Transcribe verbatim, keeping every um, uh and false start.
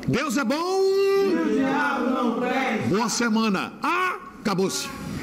Deus é bom. E o diabo não presta. Boa semana. Ah, acabou-se.